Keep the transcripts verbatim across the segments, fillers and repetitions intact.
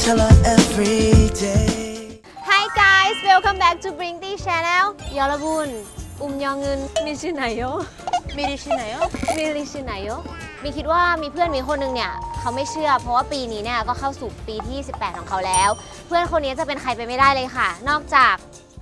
tell her every day Hi guys welcome back to Brinty Channel 여러분 운명은 미시나요? 미리시나요? 미리시나요? มีคิดว่ามีเพื่อนมีคนนึงเนี่ยเขาไม่เชื่อเพราะว่าปีนี้เนี่ยก็เข้าสู่ปีที่สิบแปดของเขาแล้วเพื่อนคนนี้จะเป็นใครไปไม่ได้เลยค่ะนอกจาก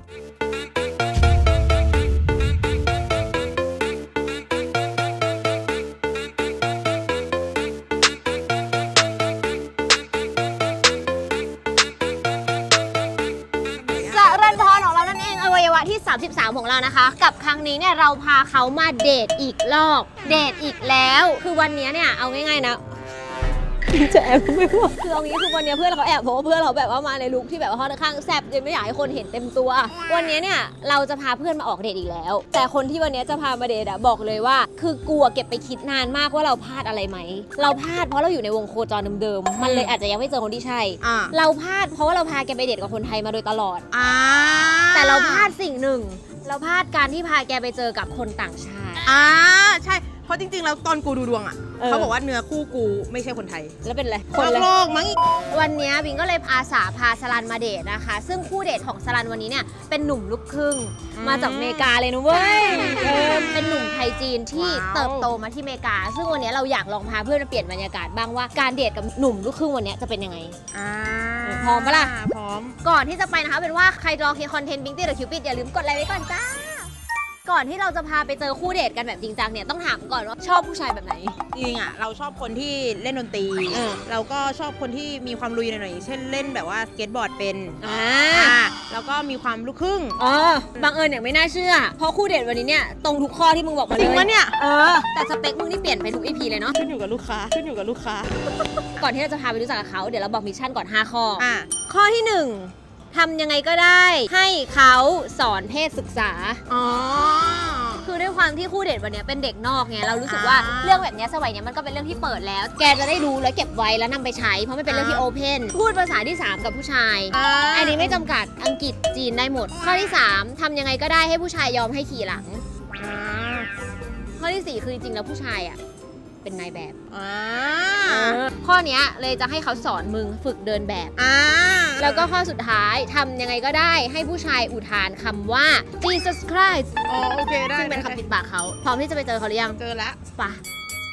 ที่สามสิบสามของเรานะคะกับครั้งนี้เนี่ยเราพาเขามาเดทอีกรอบเดทอีกแล้วคือวันนี้เนี่ยเอาง่ายๆนะจะแอบไม่พอคือเอางี้คือวันนี้เพื่อนเขาแอบเพราะว่าเพื่อนเขาแบบว่ามาในลุคที่แบบว่าค่อนข้างแซ่บจนไม่อยากให้คนเห็นเต็มตัววันนี้เนี่ยเราจะพาเพื่อนมาออกเดทอีกแล้วแต่คนที่วันนี้จะพามาเดทอะบอกเลยว่าคือกลัวเก็บไปคิดนานมากว่าเราพลาดอะไรไหมเราพลาดเพราะเราอยู่ในวงโคจรเดิมๆมันเลยอาจจะยังไม่เจอคนที่ใช่เราพลาดเพราะว่าเราพาแกไปเดทกับคนไทยมาโดยตลอดแต่เราพลาดสิ่งหนึ่งเราพลาดการที่พาแกไปเจอกับคนต่างชาติอ่าใช่เพราะจริงๆแล้วตอนกูดูดวงอ่ะเขาบอกว่าเนื้อคู่กูไม่ใช่คนไทยแล้วเป็นอะไรคนโลกมั้งวันนี้บิงก็เลยอาสาพาสลันมาเดทนะคะซึ่งคู่เดทของสลันวันนี้เนี่ยเป็นหนุ่มลูกครึ่งมาจากอเมริกาเลยนะเว้ยเป็นหนุ่มไทยจีนที่เติบโตมาที่อเมริกาซึ่งวันนี้เราอยากลองพาเพื่อนมาเปลี่ยนบรรยากาศบ้างว่าการเดทกับหนุ่มลูกครึ่งวันนี้จะเป็นยังไงพร้อมปะล่ะพร้อมก่อนที่จะไปนะคะเป็นว่าใครรอคอนเทนต์บิงตี้หรือคิวปิดอย่าลืมกดไลค์ไว้ก่อนจ้าก่อนที่เราจะพาไปเจอคู่เดทกันแบบจริงจังเนี่ยต้องถามก่อนว่าชอบผู้ชายแบบไหนจริงอ่ะเราชอบคนที่เล่นดนตรีเราก็ชอบคนที่มีความลุยหน่อยๆเช่นเล่นแบบว่าสเก็ตบอร์ดเป็นอ่าแล้วก็มีความลูกครึ่งอ๋อบังเอิญเนี่ยไม่น่าเชื่อเพราะคู่เดทวันนี้เนี่ยตรงทุกข้อที่มึงบอกมาเลยจริงปะเนี่ยเออแต่สเปคมึงนี่เปลี่ยนไปทุก อี พี เลยเนาะขึ้นอยู่กับลูกค้าขึ้นอยู่กับลูกค้าก่อนที่เราจะพาไปรู้จักกับเขาเดี๋ยวเราบอกมิชชั่นก่อนห้าข้ออ่าข้อที่หนึ่งทำยังไงก็ได้ให้เขาสอนเพศศึกษาอ๋อคือด้วยความที่คู่เดทวันนี้เป็นเด็กนอกไงเรารู้สึกว่าเรื่องแบบนี้สมัยนี้มันก็เป็นเรื่องที่เปิดแล้วแกจะได้รู้แล้วเก็บไว้แล้วนำไปใช้เพราะมันเป็นเรื่องที่โอเพนพูดภาษาที่สามกับผู้ชายอันนี้ไม่จำกัดอังกฤษจีนได้หมดข้อที่สามทำยังไงก็ได้ให้ผู้ชายยอมให้ขี่หลังข้อที่สี่คือจริงๆแล้วผู้ชายอ่ะเป็นนายแบบข้อนี้เลยจะให้เขาสอนมึงฝึกเดินแบบแล้วก็ข้อสุดท้ายทำยังไงก็ได้ให้ผู้ชายอุทานคำว่า Jesus Christ อ๋อโอเคได้ซึ่งเป็นคำติดปากเขาพร้อมที่จะไปเจอเขาหรือยังเจอแล้วป่ะ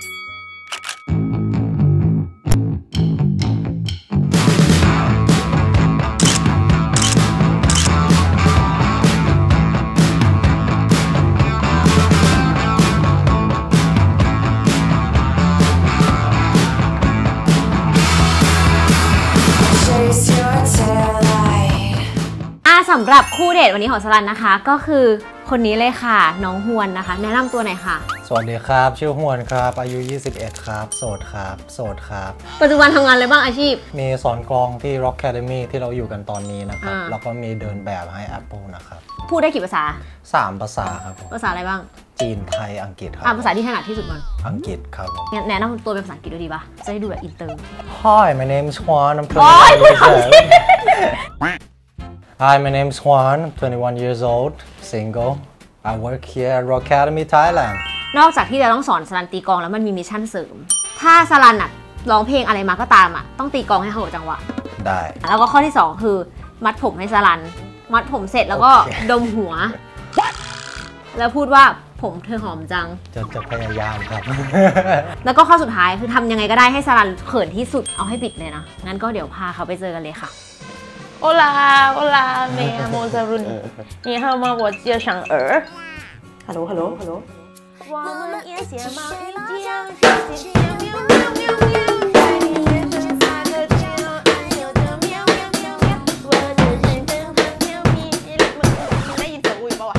สำหรับคู่เดทวันนี้ของสลันนะคะก็คือคนนี้เลยค่ะน้องฮวนนะคะแนะนำตัวหน่อยค่ะสวัสดีครับชื่อฮวนครับอายุยี่สิบเอ็ดครับโสดครับโสดครับปัจจุบันทำงานอะไรบ้างอาชีพมีสอนกลองที่ Rock Academy ที่เราอยู่กันตอนนี้นะครับแล้วก็มีเดินแบบให้ Apple นะครับพูดได้กี่ภาษาสามภาษาครับผมภาษาอะไรบ้างจีนไทยอังกฤษครับอ่าภาษาที่ถนัดที่สุดมันอังกฤษครับผมแนะนำตัวเป็นภาษาอังกฤษด้วยดีป่ะจะได้ดูแบบอินเตอร์ Hi my name is Juan I'm twenty-one Hi, my name is Juan. I'm twenty-one years old, single. I work here at Rock Academy, Thailand. นอกจากที่จะต้องสอนสลันตีกลองแล้วมันมีมิชชั่นเสริมถ้าสลันอ่ะร้องเพลงอะไรมาก็ตามอ่ะต้องตีกลองให้เขาจังหวะได้แล้วก็ข้อที่สองคือมัดผมให้สลันมัดผมเสร็จแล้วก็ดมหัวแล้วพูดว่าผมเธอหอมจังจะจะพยายามครับแล้วก็ข้อสุดท้ายคือทำยังไงก็ได้ให้สลันเขินที่สุดเอาให้ปิดเลยนะงั้นก็เดี๋ยวพาเขาไปเจอกันเลยค่ะ Hola, hola, me llamo Zarun. 你好吗？我叫小儿。Hello, hello, hello. 我们也写毛衣酱，喵喵喵喵喵，在你眼神撒个娇，爱有着喵喵喵喵，我的心真很喵咪。你来一首我也包啊。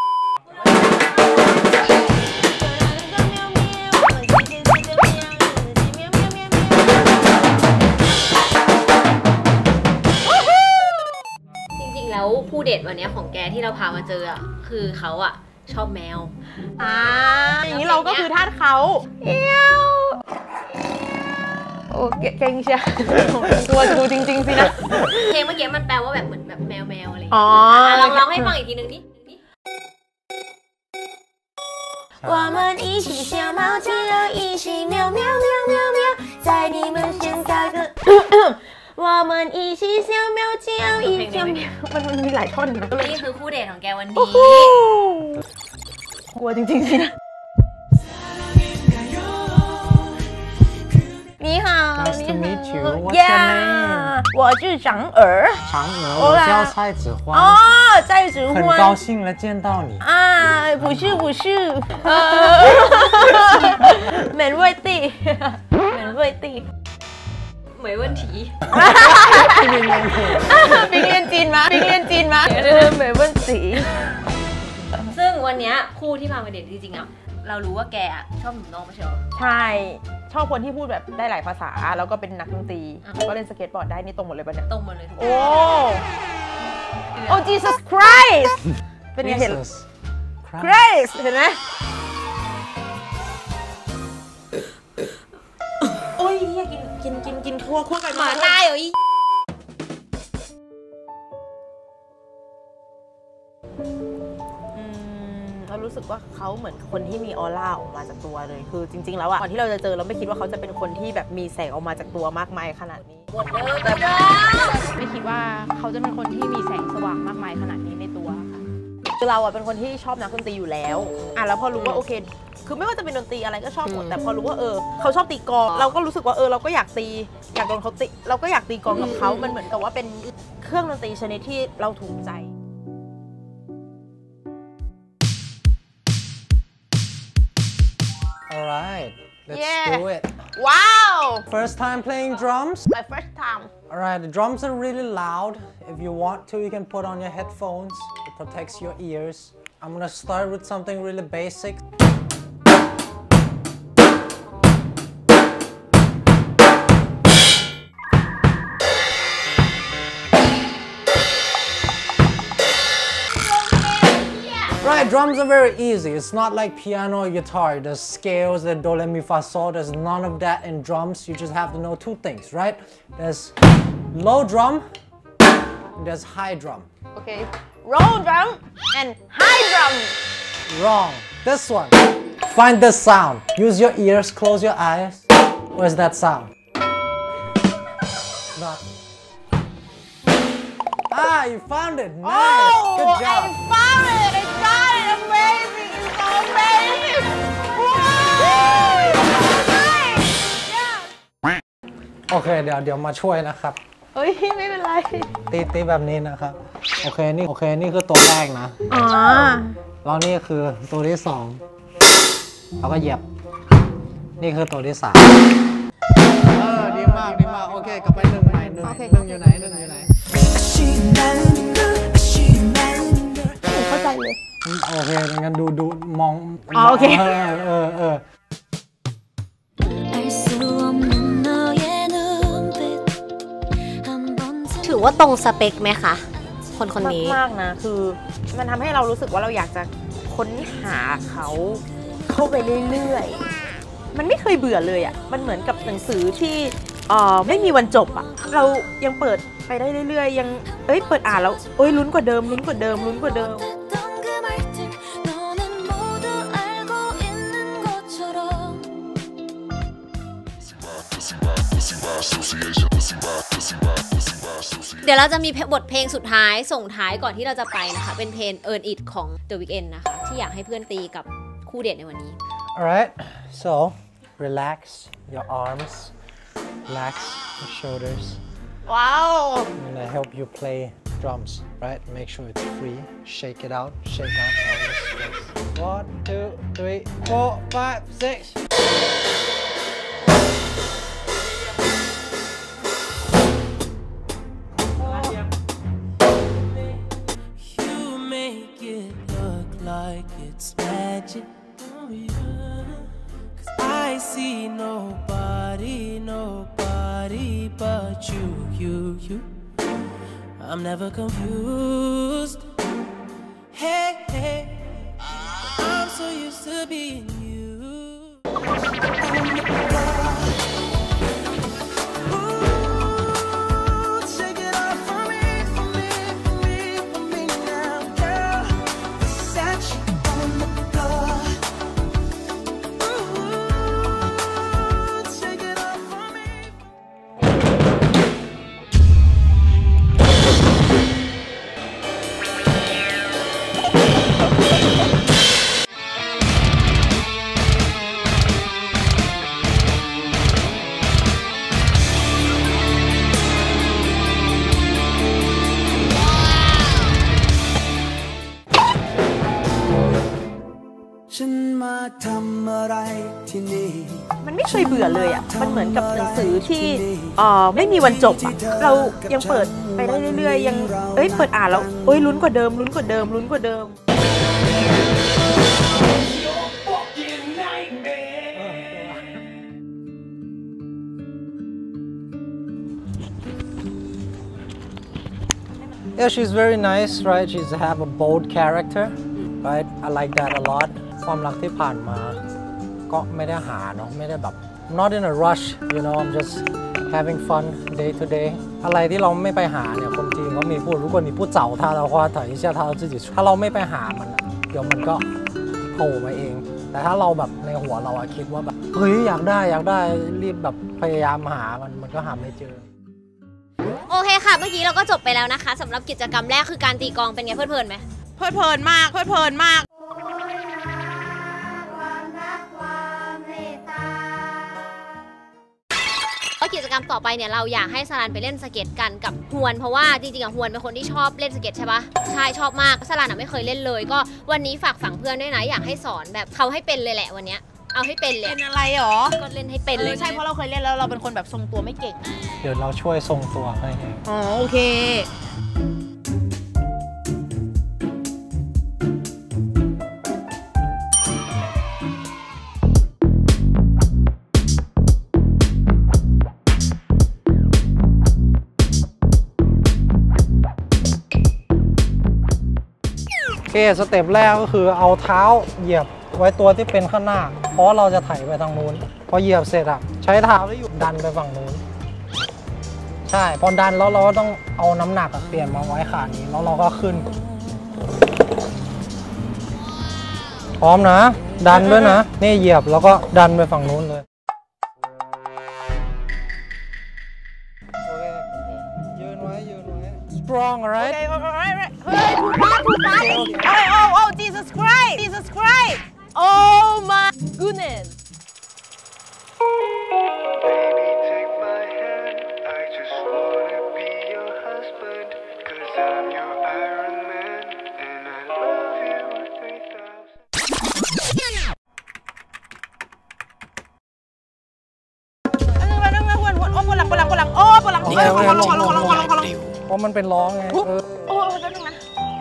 แล้วผู้เดทวันนี้ของแกที่เราพามาเจออ่ะคือเขาอ่ะชอบแมวอ่าอย่างนี้เราก็คือทาสเขาเอี้ยวโอ้เก่งเชียตัวกูจริงๆสินะเพลงเมื่อกี้มันแปลว่าแบบเหมือนแบบแมวแมวอะไรอ๋อลองร้องให้ฟังอีกทีนึงดิ我们一起小毛鸡肉一起喵喵喵喵喵在你们先打个我们一起小喵叫一小喵มันมันมีหลายท่อนนะนี่คือคู่เดทของแกวันนี้กลัวจริงๆสินะ你好 Nice to meet you. What's yeah. your name? 我是长儿长儿，我叫蔡子欢。 哦，蔡子欢。 很高兴了见到你。 啊，不是不是，呃，没问题，没问题。 没问题。 冰เรียนจีนมา冰เรียนจีนมา没问题。 ซึ่งวันนี้คู่ที่พามาเดทจริงๆอ่ะเรารู้ว่าแกชอบหนุ่มน้องไม่ใช่หรอใช่ชอบคนที่พูดแบบได้หลายภาษาแล้วก็เป็นนักดนตรีก็เล่นสเก็ตบอร์ดได้นี่ตรงหมดเลยปะเนี่ยตรงหมดเลยทุกคนโอ้โอ้ Jesus Christ เป็นไงเห็น Christ เห็นไหมโอ้ยเฮียกินกินกินกินคั่วคั่วกันหมาตายเหรออีเรารู้สึกว่าเขาเหมือนคนที่มีออร่าออกมาจากตัวเลยคือจริงๆแล้วอะก่อนที่เราจะเจอเราไม่คิดว่าเขาจะเป็นคนที่แบบมีแสงออกมาจากตัวมากมายขนาดนี้หมดเลยแต่ไม่คิดว่าเขาจะเป็นคนที่มีแสงสว่างมากมายขนาดนี้ในตัวค่ะคือเราอะเป็นคนที่ชอบนักดนตรีอยู่แล้วอ่ะแล้วพอรู้ว่าโอเคคือไม่ว่าจะเป็นดนตรีอะไรก็ชอบหมดแต่พอรู้ว่าเออเขาชอบตีกลองเราก็รู้สึกว่าเออเราก็อยากตีอยากโดนเขาตีเราก็อยากตีกลองกับเขามันเหมือนกับว่าเป็นเครื่องดนตรีชนิดที่เราถูกใจ Alright, let's yeah. do it. Wow! First time playing drums? My first time. Alright, the drums are really loud. If you want to, you can put on your headphones. It protects your ears. I'm gonna start with something really basic. Right, drums are very easy. It's not like piano or guitar. There's scales, there's do, re, mi, fa, sol. There's none of that in drums. You just have to know two things, right? There's low drum and there's high drum. Okay, low drum and high drum. Wrong. This one. Find this sound. Use your ears, close your eyes. Where's that sound? Not. Ah, you found it. Nice. Oh, good job. I found it. I got it. Amazing. It's so amazing. Wow. Yeah. โอเคเดี๋ยวเดี๋ยวมาช่วยนะครับเฮ้ยไม่เป็นไรตีตีแบบนี้นะครับโอเคนี่โอเคนี่คือตัวแรกนะอ๋อแล้วนี่คือตัวที่สองแล้วก็เหยียบนี่คือตัวที่สามเออดีมากดีมากโอเคกลับไปหนึ่งใหม่หนึ่งหนึ่งอยู่ไหนหนึ่งอยู่ไหนเข้าใจเลยโอเคงั้นดูดูมองโอเคเออเออเออถือว่าตรงสเปคไหมคะคนคนนี้มากๆนะคือมันทำให้เรารู้สึกว่าเราอยากจะค้นหาเขาเข้าไปเรื่อยๆมันไม่เคยเบื่อเลยอ่ะมันเหมือนกับหนังสือที่เอ่อไม่มีวันจบอ่ะเรายังเปิดไปได้เรื่อยๆยังเอ้ยเปิดอ่านแล้วเอ้ยลุ้นกว่าเดิมลุ้นกว่าเดิมลุ้นกว่าเดิมเดี๋ยวเราจะมีบทเพลงสุดท้ายส่งท้ายก่อนที่เราจะไปนะคะเป็นเพลง Earn It ของ The Weeknd นะคะที่อยากให้เพื่อนตีกับคู่เดทในวันนี้ Alright so relax your arms relax your shoulders wow I'm gonna help you play drums right make sure it's free shake it out shake out all the stress one two three four five six like it's magic, oh yeah. 'Cause I see nobody, nobody but you, you, you. I'm never confused. Hey, hey, I'm so used to being you. ทำอะไรที่นี่มันไม่เคยเบื่อเลยอ่ะมันเหมือนกับหนังสือที่เอ่อไม่มีวันจบอ่ะเรายังเปิดไปได้เรื่อยๆยังเอ้ยเปิดอ่านแล้วเอ้ยลุ้นกว่าเดิมลุ้นกว่าเดิมลุ้นกว่าเดิม Yeah, she's very nice, right? She's have a bold character, right? I like that a lot. ความรักที่ผ่านมาก็ไม่ได้หาเนาะไม่ได้แบบ not in a rush, you know. I'm just having fun day to day. อะไรที่เราไม่ไปหาเนี่ยคนจีนเขามีพูด如果你不找他的话等一下他自己ถ้าเราไม่ไปหามันเดี๋ยวมันก็โผล่มาเองแต่ถ้าเราแบบในหัวเราอะคิดว่าแบบเฮ้ยอยากได้อยากได้รีบแบบพยายามหามันมันก็หาไม่เจอโอเคค่ะเมื่อกี้เราก็จบไปแล้วนะคะสำหรับกิจกรรมแรกคือการตีกลองเป็นไงเพลิดเพลินไหมเพลิดเพลินมากเพลิดเพลินมากก็กิจกรรมต่อไปเนี่ยเราอยากให้สลันไปเล่นสเก็ตกันกับฮวนเพราะว่าจริงๆอะฮวนเป็นคนที่ชอบเล่นสเก็ตใช่ปะใช่ชอบมากสลันอะไม่เคยเล่นเลยก็วันนี้ฝากฝังเพื่อนด้วยนะอยากให้สอนแบบเขาให้เป็นเลยแหละวันเนี้ยเอาให้เป็นเลยเป็นอะไรหรอก็เล่นให้เป็นเลยใช่เพราะเราเคยเล่นแล้วเราเป็นคนแบบทรงตัวไม่เก่งเดี๋ยวเราช่วยทรงตัวให้อ๋อโอเคโอเคสเต็ปแรกก็คือเอาเท้าเหยียบไว้ตัวที่เป็นข้างหน้าเพราะเราจะไถไปทางนู้นพอเหยียบเสร็จอะใช้เท้าแล้วหยุดดันไปฝั่งนู้นใช่พอดันแล้วเราก็ต้องเอาน้ำหนักเปลี่ยนมาไว้ขานี้แล้วเราก็ขึ้นพร้อมนะดันด้วยนะนี่เหยียบแล้วก็ดันไปฝั่งนู้นเลยโอเคยืนไว้ยืนไว้ strong alright okay alright เฮ้ยถูกปะถูกปะโอ้โอ้โอ้ Jesus Christ Jesus Christ oh my goodness Baby, take my hand. I just wanna be your husband. Cause I'm your Iron Man. And I love you three thousand. นั่งนั่งนั่งวนวนโอ้ปวดหลังปวดหลังปวดหลังโอ้ปวดหลังโอ้ยขอลงขอลงขอลงขอลงขอลงเพราะมันเป็นร้องไงเออโอ้ยแป๊บนึงนะ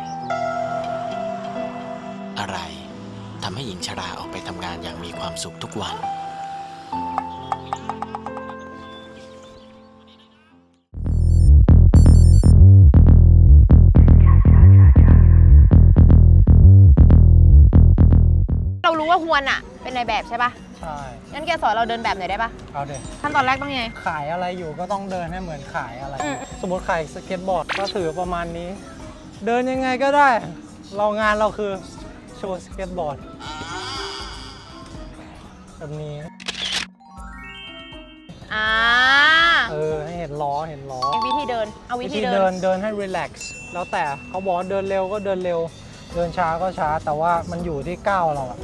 อะไรทำให้หญิงชราออกไปทำงานอย่างมีความสุขทุกวันเรารู้ว่าฮวนอะเป็นนายแบบใช่ปะใช่งั้นแกสอนเราเดินแบบหน่อยได้ปะเอาเด็กขั้นตอนแรกต้องไงขายอะไรอยู่ก็ต้องเดินให้เหมือนขายอะไรสมมติขายสเก็ตบอร์ดก็ถือประมาณนี้เดินยังไงก็ได้เรางานเราคือโชว์สเก็ตบอร์ดแบบนี้อ่าเออให้เห็นล้อเห็นล้อวิธีเดินเอาวิธีเดินเดินให้รีแลกซ์แล้วแต่เขาบอกเดินเร็วก็เดินเร็วเดินช้าก็ช้าแต่ว่ามันอยู่ที่ก้าวเราอะ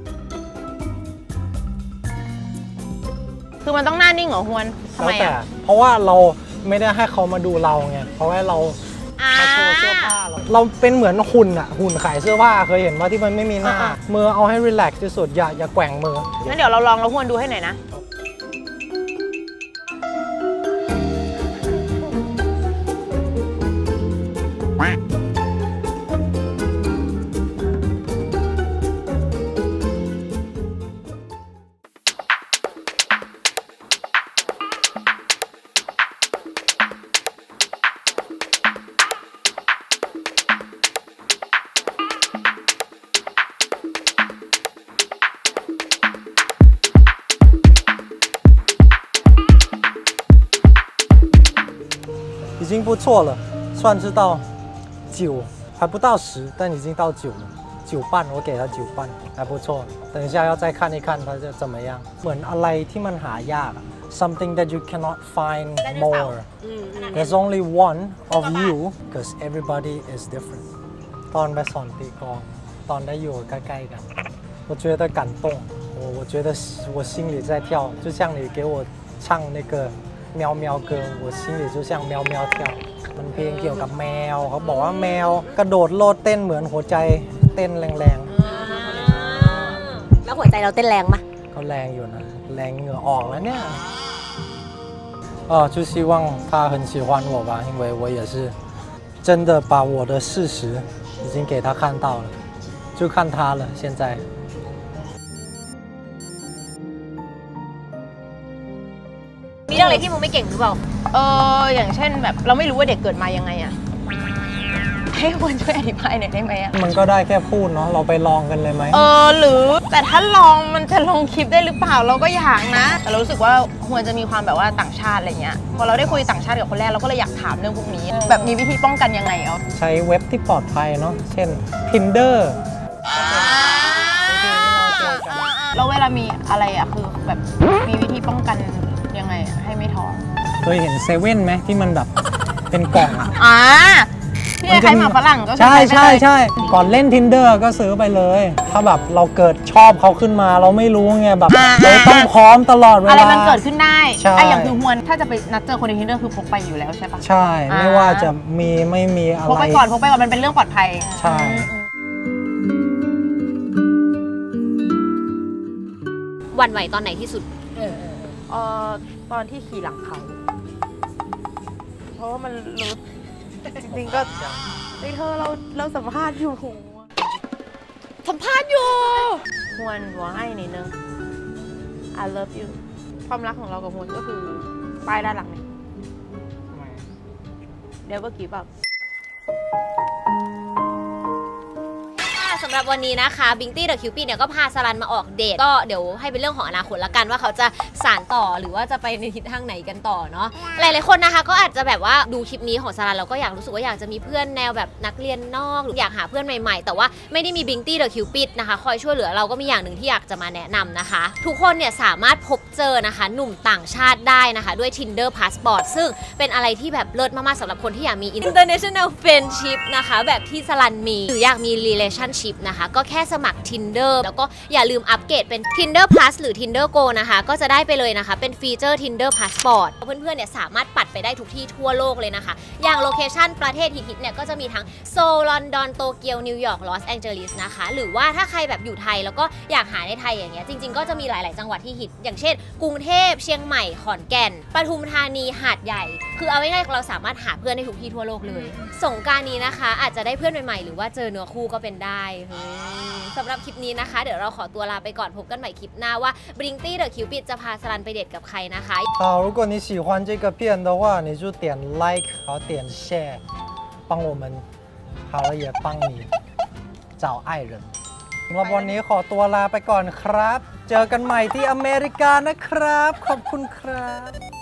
คือมันต้องหน้านิ่งเหรอฮวนทำไมอ่ะเพราะว่าเราไม่ได้ให้เขามาดูเราไงเพราะว่าเรามาโชว์เสื้อผ้าเราเราเป็นเหมือนหุ่นอะหุ่นขายเสื้อผ้าเคยเห็นว่าที่มันไม่มีหน้ามือเอาให้รีแลกซ์ที่สุดอย่าอย่าแกว่งมืองั้นเดี๋ยวเราลองเราฮวนดูให้หน่อยนะ已经不错了，算是到九，还不到十，但已经到九了，九半，我给他九半，还不错。等一下要再看一看他จะ怎么样。เหมือนอะไรที่มันหายาก something that you cannot find more. There's only one of you, because everybody is different. ตอนไปสอนตีกลองตอนได้อยู่ใกล้ๆกัน我觉得感动，我我觉得我心里在跳，就像你给我唱那个。喵喵歌我心里就像喵喵跳มันเพลงเกี่ยวกับแมวเขาบอกว่าแมวกระโดดโลดเต้นเหมือนหัวใจเต้นแรงๆแล้วหัวใจเราเต้นแรงปะเขาแรงอยู่นะแรงเหงื่อออกแล้วเนี่ย哦就希望他很喜欢我吧因为我也是真的把我的事实已经给他看到了就看他了现在มีเรื่องอะไรที่มึงไม่เก่งหรือเปล่าเอออย่างเช่นแบบเราไม่รู้ว่าเด็กเกิดมายังไงอะให้คนช่วยอธิบายหน่อยได้ไหมอะมันก็ได้แค่พูดเนาะเราไปลองกันเลยไหมเออหรือแต่ถ้าลองมันจะลงคลิปได้หรือเปล่าเราก็อยากนะแต่เรารู้สึกว่าควรจะมีความแบบว่าต่างชาติอะไรเงี้ยพอเราได้คุยต่างชาติกับคนแรกเราก็เลยอยากถามเรื่องพวกนี้แบบมีวิธีป้องกันยังไงเอาใช้เว็บที่ปลอดภัยเนาะเช่น Tinder เราเวลามีอะไรอะคือแบบมีวิธีป้องกันยังไงให้ไม่ท้องเคยเห็นเซเว่นไหมที่มันแบบเป็นกล่องอ่าที่ใครหมาฝรั่งก็ใช่ใช่ใช่ก่อนเล่น Tinder ก็ซื้อไปเลยถ้าแบบเราเกิดชอบเขาขึ้นมาเราไม่รู้ไงแบบเราต้องพร้อมตลอดเวลาอะไรมันเกิดขึ้นได้ไอ้อย่างคือฮวนถ้าจะไปนัดเจอคนใน Tinder คือพกไปอยู่แล้วใช่ปะใช่ไม่ว่าจะมีไม่มีอะไรพกไปก่อนพกไปก่อนมันเป็นเรื่องปลอดภัยใช่หวั่นไหวตอนไหนที่สุดเออเออตอนที่ขี่หลังเขาเพราะว่ามันรู้จริงๆก็ไอ้เธอเราเราสัมภาษณ์อยู่สัมภาษณ์อยู่ฮวนหัวให้นิดนึง I love you ความรักของเรากับฮวนก็คือป้ายด้านหลังเนี่ยเดี๋ยวเมื่อกี้แบบสำหรับวันนี้นะคะบิงตี้เดอะคิวปิดเนี่ยก็พาสลันมาออกเดทก็เดี๋ยวให้เป็นเรื่องของอนาคตละกันว่าเขาจะสานต่อหรือว่าจะไปในทิศทางไหนกันต่อเนาะหลายๆคนนะคะก็อาจจะแบบว่าดูคลิปนี้ของสลันเราก็อยากรู้สึกว่าอยากจะมีเพื่อนแนวแบบนักเรียนนอกหรืออยากหาเพื่อนใหม่ๆแต่ว่าไม่ได้มีบิงตี้เดอะคิวปิดนะคะคอยช่วยเหลือเราก็มีอย่างหนึ่งที่อยากจะมาแนะนำนะคะทุกคนเนี่ยสามารถพบเจอนะคะหนุ่มต่างชาติได้นะคะด้วย Tinder Passport ซึ่งเป็นอะไรที่แบบเลิศมากๆสำหรับคนที่อยากมี International Friendship นะคะแบบที่สลันมีหรืออยากมี Relationship นะคะก็แค่สมัคร Tinder แล้วก็อย่าลืมอัปเกรดเป็น Tinder Plus หรือ Tinder Go นะคะก็จะได้ไปเลยนะคะเป็นฟีเจอร์ Tinder Passport เพื่อนๆเนี่ยสามารถปัดไปได้ทุกที่ทั่วโลกเลยนะคะอย่างโลเคชั่นประเทศฮิตๆเนี่ยก็จะมีทั้งโซลลอนดอนโตเกียวนิวยอร์กลอสแองเจลิสนะคะหรือว่าถ้าใครแบบอยู่ไทยแล้วก็อยากหาในไทยอย่างเงี้ยจริงๆก็จะมีหลายๆจังหวัดที่ฮิตอย่างเช่นกรุงเทพเชียงใหม่ขอนแก่นปทุมธานีหาดใหญ่คือเอาง่ายๆเราสามารถหาเพื่อนได้ทุกที่ทั่วโลกเลยสงกรานต์นี้นะคะอาจจะได้เพื่อนใหม่ๆหรือว่าเจอเนื้อคู่ก็เป็นได้สำหรับคลิปนี้นะคะเดี๋ยวเราขอตัวลาไปก่อนพบกันใหม่คลิปหน้าว่า Brinty the Cupid จะพาสลันไปเดทกับใครนะคะ好如果你喜欢这个片的话你就点 like 好点 share 帮我们好了也帮你找爱人สำหรับวันนี้ขอตัวลาไปก่อนครับเจอกันใหม่ที่อเมริกานะครับขอบคุณครับ